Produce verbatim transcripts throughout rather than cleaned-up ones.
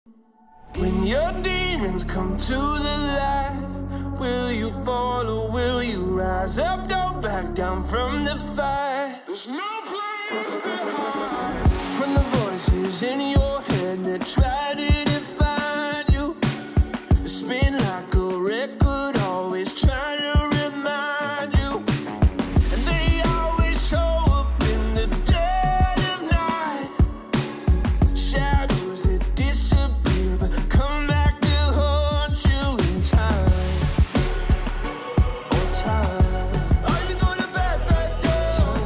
When your demons come to the light, will you fall or will you rise up? Don't back down from the fight. There's no place to hide from the voices in your head that try to define you. Spin like a record, always trying to remind you. And they always show up in the dead of night. Shadows that disappear but come back to haunt you in time. Oh, time. Are you gonna back back down?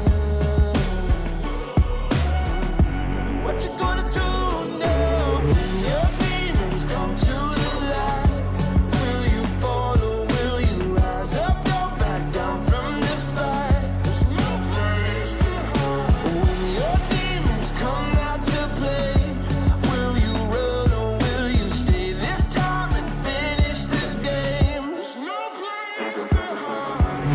What you gonna do now? When your demons come to the light, will you fall or will you rise up? Don't back down from the fight. There's no place to hide. When your demons come out to play, will you run or will you stay this time and finish the game? There's no place to hide.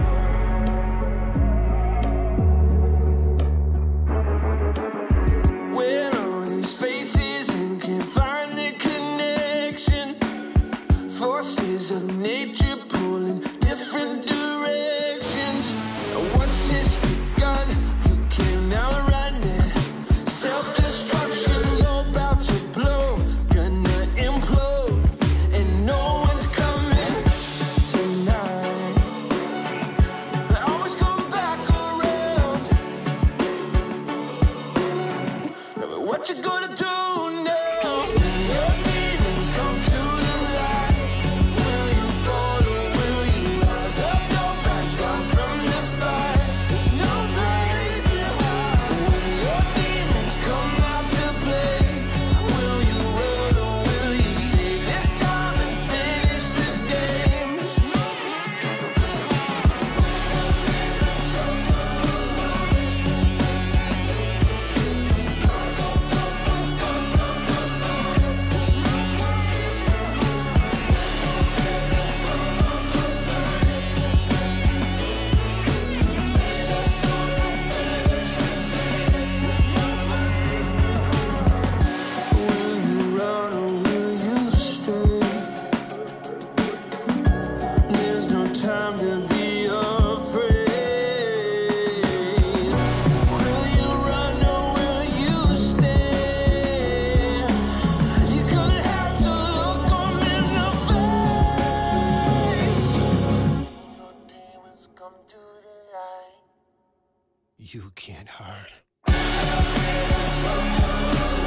Where are these faces and can't find the connection? Forces of nature pulling different directions. And once it's begun, you can't outrun it. Self-destruction, you're about to blow. Gonna implode, and no one's coming tonight. They always come back around. But what you gonna do now? When your demons come to the light, will you fall or will you rise up? Don't back down from the fight. There's no place to hide. When your demons come out to play, will you run or will you stay this time and finish the game? There's no place to Will you run or will you stay? There's no time to be afraid. Will you run or will you stay? You're gonna have to look 'em in the face. Your demons come to the light. You can't hide.